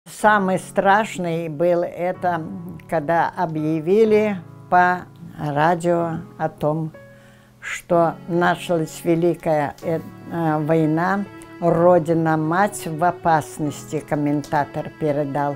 Самый страшный был это, когда объявили по радио о том, что началась Великая война, Родина-мать в опасности, комментатор передал.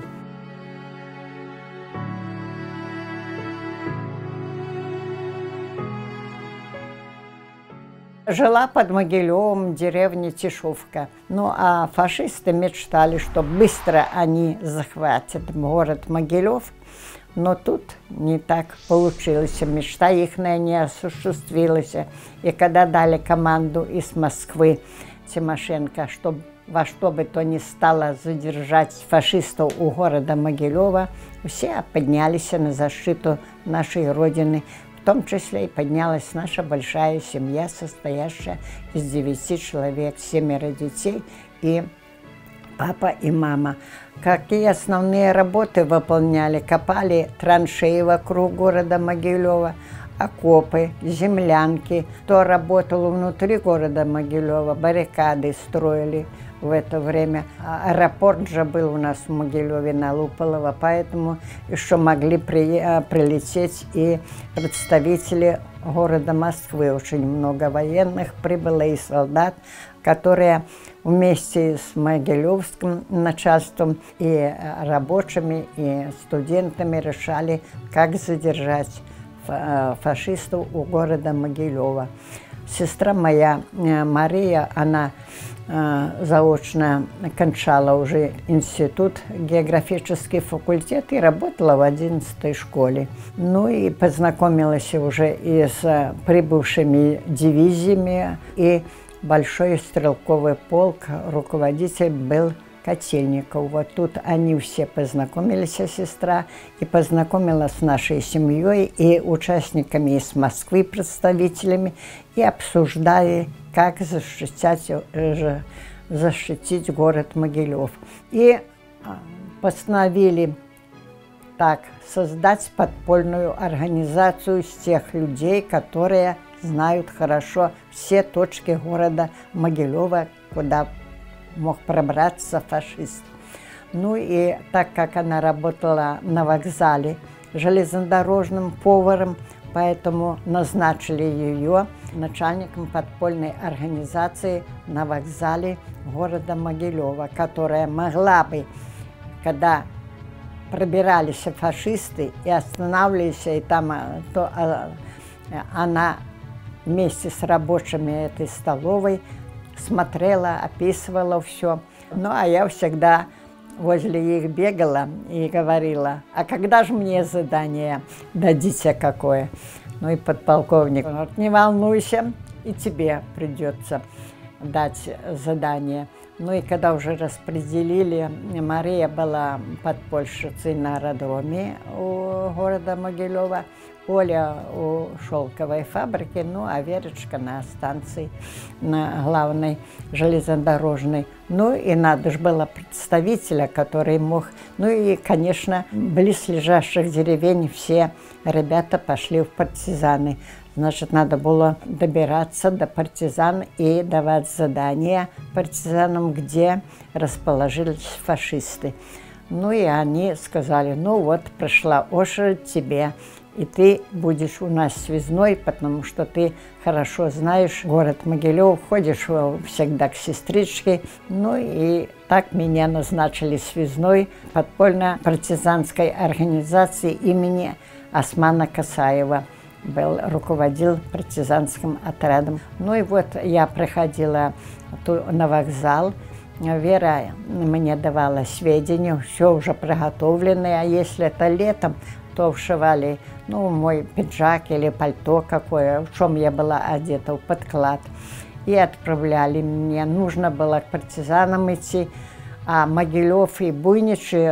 Жила под Могилевом, деревня Тишовка. Ну, а фашисты мечтали, что быстро они захватят город Могилев. Но тут не так получилось. Мечта их не осуществилась. И когда дали команду из Москвы Тимошенко, чтобы во что бы то ни стало задержать фашистов у города Могилева, все поднялись на защиту нашей Родины. В том числе и поднялась наша большая семья, состоящая из 9 человек, 7 детей и папа и мама. Какие основные работы выполняли? Копали траншеи вокруг города Могилева, окопы, землянки. Кто работал внутри города Могилева, баррикады строили в это время. Аэропорт же был у нас в Могилеве на Луполово, поэтому еще могли прилететь и представители города Москвы. Очень много военных прибыло и солдат, которые вместе с могилевским начальством и рабочими, и студентами решали, как задержать фашистов у города Могилева. Сестра моя, Мария, она заочно кончала уже институт, географический факультет и работала в 11-й школе. Ну и познакомилась уже и с прибывшими дивизиями, и большой стрелковый полк, руководитель был Котельников. Вот тут они все познакомились, сестра, и познакомилась с нашей семьей и участниками из Москвы, представителями, и обсуждали, как защитить город Могилев. И постановили так создать подпольную организацию из тех людей, которые знают хорошо все точки города Могилева, куда мог пробраться фашист. Ну и так как она работала на вокзале железнодорожным поваром, поэтому назначили ее начальником подпольной организации на вокзале города Могилева, которая могла бы, когда пробирались фашисты и останавливались, и там, то она вместе с рабочими этой столовой смотрела, описывала все. Ну, а я всегда возле их бегала и говорила: а когда же мне задание дадите какое? Ну и подполковник говорит: не волнуйся, и тебе придется дать задание. Ну и когда уже распределили, Мария была подпольщицей на аэродроме у города Могилева, Оля у шелковой фабрики, ну а Верочка на станции, на главной железнодорожной. Ну и надо же было представителя, который мог. Ну и, конечно, близлежащих деревень все ребята пошли в партизаны. Значит, надо было добираться до партизан и давать задания партизанам, где расположились фашисты. Ну и они сказали: ну вот, пришла очередь тебе, и ты будешь у нас связной, потому что ты хорошо знаешь город Могилев, ходишь всегда к сестричке. Ну и так меня назначили связной подпольно-партизанской организации имени Османа Касаева. Руководил партизанским отрядом. Ну и вот я приходила на вокзал, Вера мне давала сведения, все уже приготовленное, а если это летом, то вшивали, ну, мой пиджак или пальто какое, в чем я была одета, в подклад, и отправляли мне. Нужно было к партизанам идти, а Могилев и Буйничи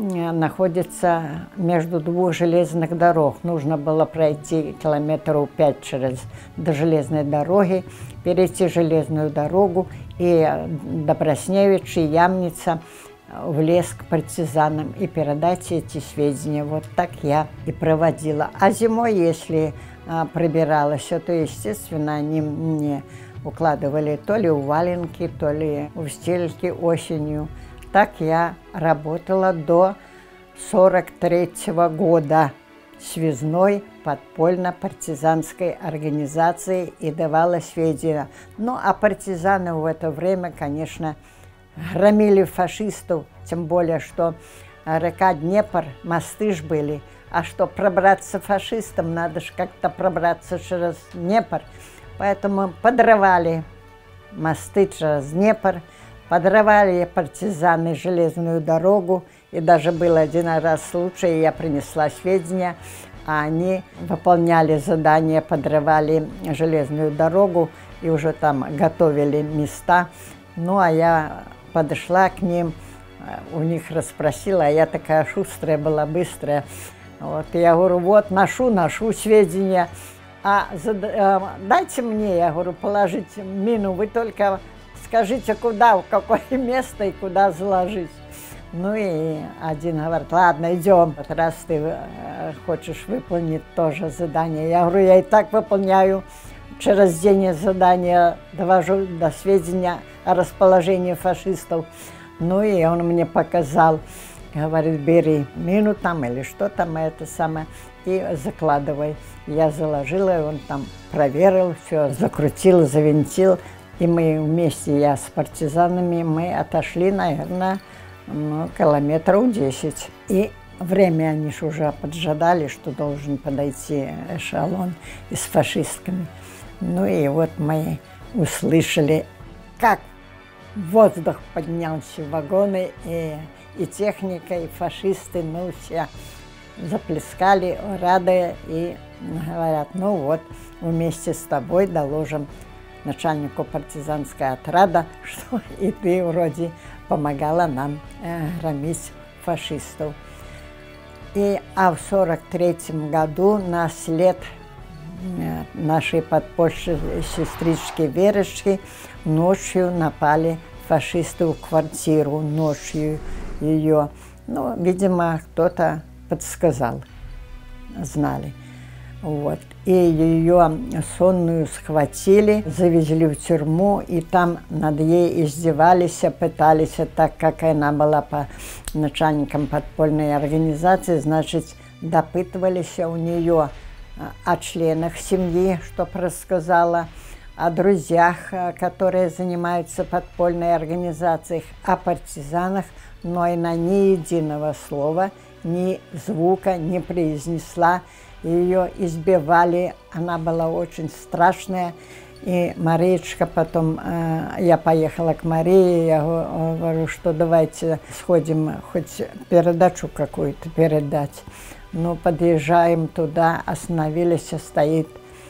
находятся между двух железных дорог. Нужно было пройти километров 5 до железной дороги, перейти железную дорогу и Добросневич, и Ямница в лес к партизанам и передать эти сведения. Вот так я и проводила. А зимой, если пробиралась, то, естественно, они мне укладывали то ли в валенки, то ли в стельки осенью. так я работала до 43-го года связной подпольно-партизанской организации и давала сведения. Ну, а партизаны в это время, конечно, громили фашистов, тем более, что река Днепр, мосты ж были. А что, пробраться фашистам, надо же как-то пробраться через Днепр. Поэтому подрывали мосты через Днепр, подрывали партизаны железную дорогу. И даже был один раз случай, я принесла сведения, а они выполняли задание, подрывали железную дорогу и уже там готовили места. Ну, а я подошла к ним, у них расспросила, а я такая шустрая была, быстрая. Вот, я говорю, вот, ношу сведения, дайте мне, я говорю, положить мину, вы только скажите, куда, в какое место и куда заложить. Ну и один говорит, ладно, идем, раз ты хочешь выполнить тоже задание. Я говорю, я и так выполняю, через день задание довожу до сведения о расположении фашистов. Ну и он мне показал, говорит, бери мину там или что там, это самое, и закладывай. Я заложила, и он там проверил, все, закрутил, завинтил. И мы вместе, я с партизанами, мы отошли, наверное, километров 10. И время они ж уже поджидали, что должен подойти эшелон с фашистками. Ну и вот мы услышали, как в воздух поднялся вагоны, и техника, и фашисты, ну все заплескали, рады, и говорят, ну вот, вместе с тобой доложим начальнику партизанского отряда, что и ты вроде помогала нам громить фашистов. А в 43-м году на след нашей подпольной сестрички Верочки ночью напали фашисты в квартиру, ночью ее. Ну, видимо, кто-то подсказал, знали. Вот. И ее сонную схватили, завезли в тюрьму, и там над ней издевались, пытались, так как она была по начальникам подпольной организации, значит, допытывались у нее о членах семьи, что рассказала, о друзьях, которые занимаются подпольной организацией, о партизанах, но и на ни единого слова, ни звука не произнесла. Ее избивали, она была очень страшная. И Мариечка потом, я поехала к Марии, я говорю, что давайте сходим, хоть передачу какую-то передать. Ну, подъезжаем туда, остановились, стоит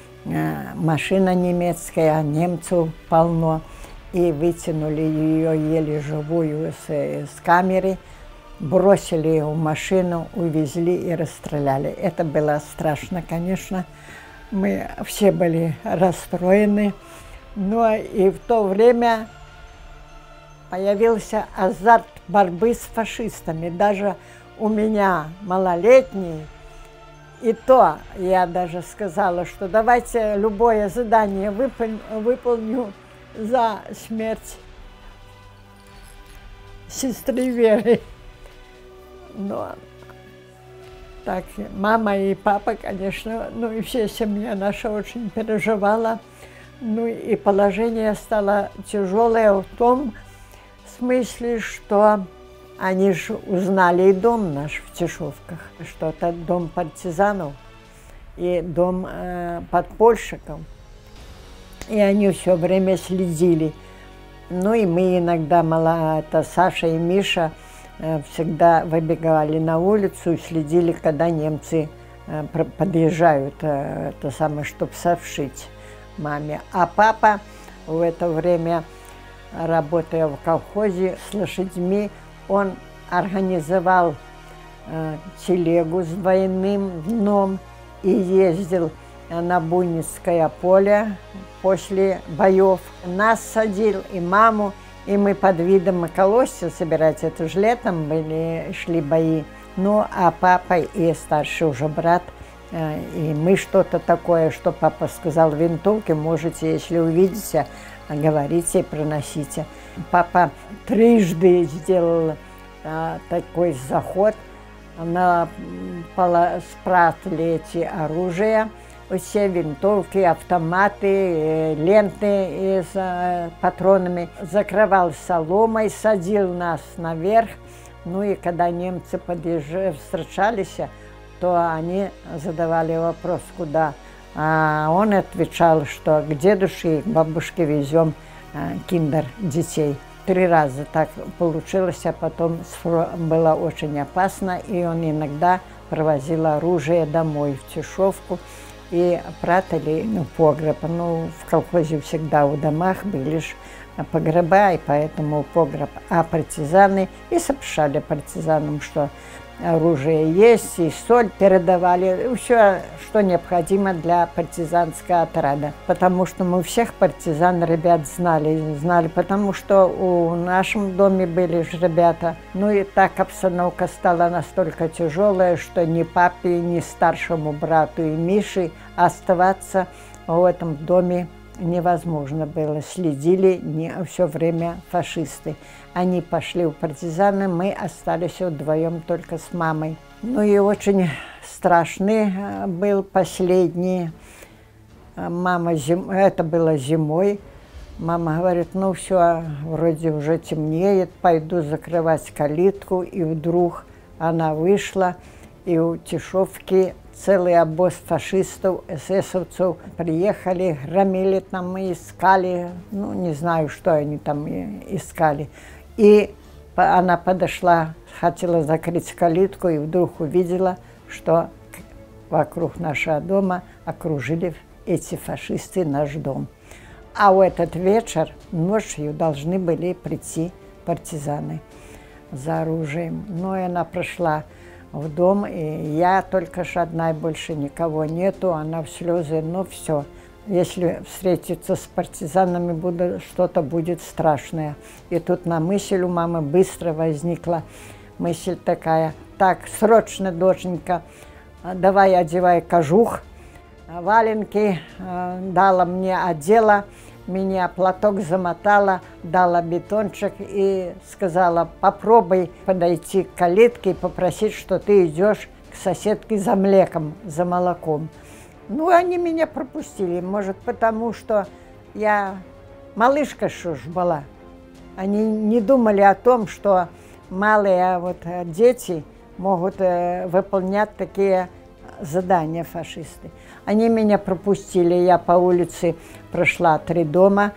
машина немецкая, немцев полно. И вытянули ее еле живую с камеры. Бросили ее в машину, увезли и расстреляли. Это было страшно, конечно. Мы все были расстроены. Но и в то время появился азарт борьбы с фашистами. Даже у меня малолетний, и то я даже сказала, что давайте любое задание выполню за смерть сестры Веры. Но так, мама и папа, конечно, ну и вся семья наша очень переживала. Ну и положение стало тяжелое в том смысле, что они же узнали и дом наш в Тишовках, что это дом партизанов и дом подпольщиков. И они все время следили. Ну и мы иногда, это Саша и Миша, всегда выбегали на улицу и следили, когда немцы подъезжают, это самое, чтобы сообщить маме. А папа в это время, работая в колхозе с лошадьми, он организовал телегу с двойным дном и ездил на Буйницкое поле после боев. Нас садил и маму, и мы под видом колосья собирать, это же летом шли бои. Ну, а папа и старший уже брат, и мы что-то такое, что папа сказал, винтовки можете, если увидите, говорите и приносите. Папа трижды сделал такой заход. Спрятали эти оружия, все винтовки, автоматы, ленты с патронами. Закрывал соломой, садил нас наверх. Ну и когда немцы встречались, то они задавали вопрос, куда. А он отвечал, что к дедушке и к бабушке везем киндер, детей. 3 раза так получилось, а потом было очень опасно, и он иногда провозил оружие домой, в Тишовку, и прятали в погреб. Ну, в колхозе всегда у домах были ж погреба, и поэтому погреб. А партизаны и сообщали партизанам, что оружие есть, и соль передавали, все, что необходимо для партизанского отряда. Потому что мы всех партизан, ребят, знали, потому что в нашем доме были же ребята. Ну и так обстановка стала настолько тяжелая, что ни папе, ни старшему брату и Мише оставаться в этом доме невозможно было. Следили все время фашисты. Они пошли в партизаны, мы остались вдвоем только с мамой. Ну и очень страшный был последний. Это было зимой. Мама говорит, ну все, вроде уже темнеет, пойду закрывать калитку. И вдруг она вышла, и у Тишовки целый обоз фашистов, эсэсовцев приехали, громили там, искали, ну не знаю, что они там искали. И она подошла, хотела закрыть калитку, и вдруг увидела, что вокруг нашего дома окружили эти фашисты наш дом. А в этот вечер, ночью, должны были прийти партизаны за оружием. Но и она прошла в дом, и я только ж одна, и больше никого нету, она в слезы, ну все. Если встретиться с партизанами, что-то будет страшное. И тут на мысль у мамы быстро возникла мысль такая, так, срочно, доченька, давай одевай кожух, валенки, дала мне, одела, меня платок замотала, дала бетончик и сказала, попробуй подойти к калитке и попросить, что ты идешь к соседке за млеком, за молоком. Ну, они меня пропустили, может, потому что я малышка что ж была. Они не думали о том, что малые дети могут выполнять такие задания фашисты. Они меня пропустили, я по улице прошла 3 дома,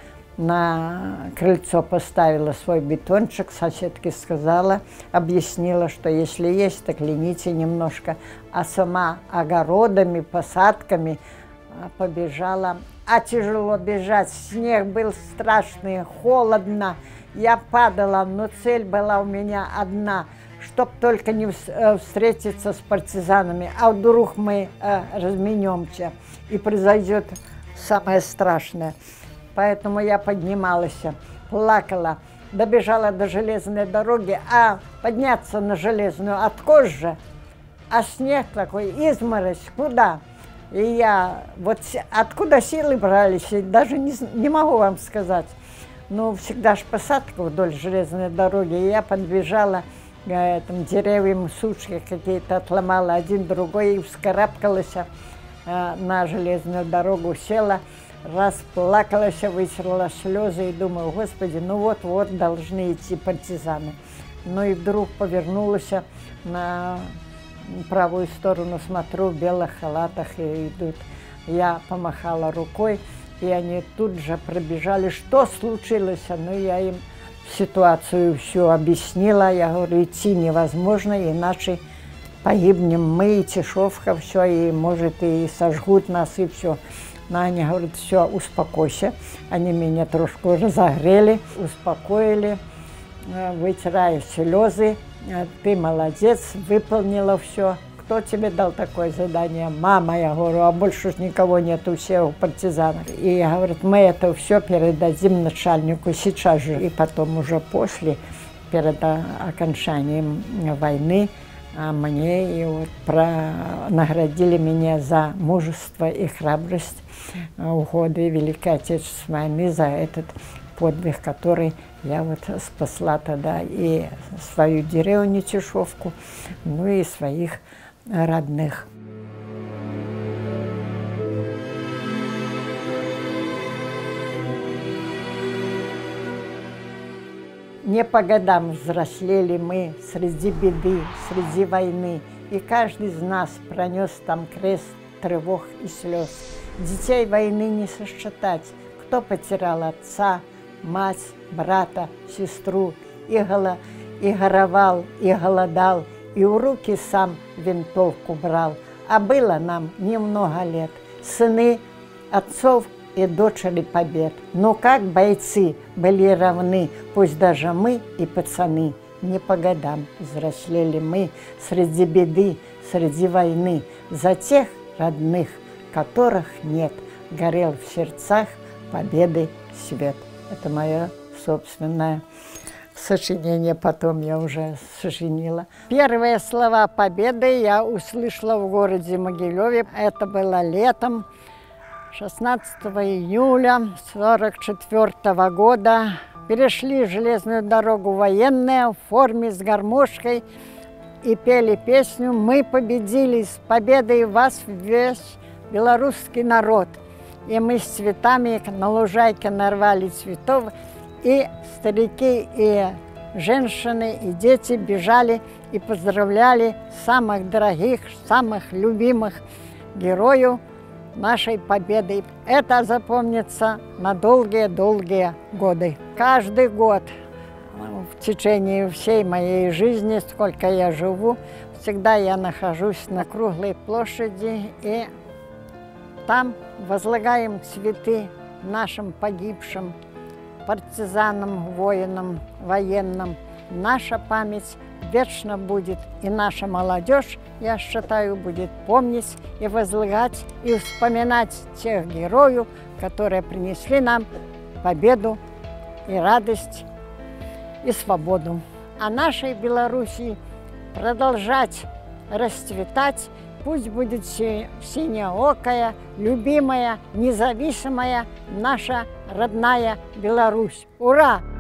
на крыльцо поставила свой бетончик, соседке сказала, объяснила, что если есть, так лените немножко. А сама огородами, посадками побежала. А тяжело бежать, снег был страшный, холодно. Я падала, но цель была у меня одна, чтоб только не встретиться с партизанами. А вдруг мы разменемся, и произойдет самое страшное. Поэтому я поднималась, плакала, добежала до железной дороги, а подняться на железную откос же, а снег такой, изморозь, куда? И я, вот откуда силы брались, даже не могу вам сказать. Ну, всегда ж посадка вдоль железной дороги, и я подбежала к деревьям, сучки какие-то отломала, один другой, и вскарабкалась на железную дорогу, села, расплакалась, вытерла слезы и думаю, господи, ну вот-вот должны идти партизаны. Ну и вдруг повернулась на правую сторону, смотрю, в белых халатах и идут. Я помахала рукой, и они тут же пробежали, что случилось. Ну, я им ситуацию всю объяснила, я говорю, идти невозможно, иначе погибнем мы, и Тишовка, все, и может и сожгут нас, и все. Но они говорят, все, успокойся. Они меня трошку разогрели, успокоили, вытирая слезы. Ты молодец, выполнила все. Кто тебе дал такое задание? Мама, я говорю, а больше ж никого нету, все у партизанов. И говорят, мы это все передадим начальнику сейчас же. И потом уже после, перед окончанием войны, мне и вот наградили меня за мужество и храбрость в годы Великой Отечественной войны, за этот подвиг, который я вот спасла тогда и свою деревню Тишовку, ну и своих родных. Не по годам взрослели мы среди беды, среди войны, и каждый из нас пронес там крест тревог и слез. Детей войны не сосчитать, кто потерял отца, мать, брата, сестру, и горовал, и голодал, и в руки сам винтовку брал. А было нам немного лет, сыны отцов и дочери побед. Но как бойцы были равны, пусть даже мы и пацаны. Не по годам взрослели мы среди беды, среди войны. За тех родных, которых нет, горел в сердцах победы свет. Это мое собственное сочинение, потом я уже сочинила. Первые слова победы я услышала в городе Могилеве. Это было летом 16 июля 1944 года. Перешли железную дорогу военные в форме с гармошкой и пели песню «Мы победили, с победой вас весь белорусский народ». И мы с цветами на лужайке нарвали цветов, и старики, и женщины, и дети бежали и поздравляли самых дорогих, самых любимых героев нашей победы. Это запомнится на долгие-долгие годы. Каждый год в течение всей моей жизни, сколько я живу, всегда я нахожусь на круглой площади, и там возлагаем цветы нашим погибшим партизанам, воинам, военным. Наша память вечно будет, и наша молодежь, я считаю, будет помнить и возлагать, и вспоминать тех героев, которые принесли нам победу и радость, и свободу. А нашей Белоруссии продолжать расцветать, пусть будет синеокая, любимая, независимая наша родная Беларусь. Ура!